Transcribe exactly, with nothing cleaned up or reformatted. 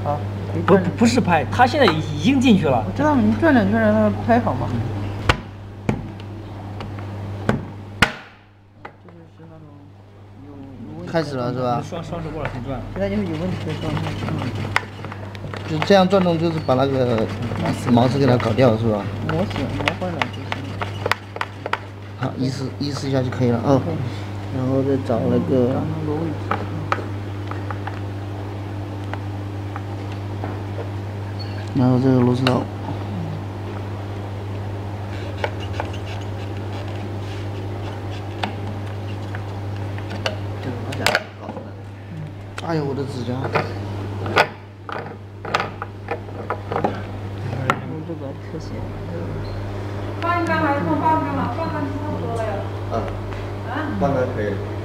好， 不不是拍，它现在已经进去了。 我知道，你转两圈让它拍好嘛。这就是那种有有问题。 开始了是吧？ 双双手握着可以转。 现在就是有问题的状态。 就这样转动，就是把那个毛丝给它搞掉，是吧？ 磨死磨坏了就行。 好，意思意思一下就可以了哦。然后再找那个。 找那个位置。 然后这个螺丝刀。这个好像搞的。哎呦，我的指甲！ 用这个特写。 半干还是放半干嘛？半干差不多了呀。 啊。半干可以。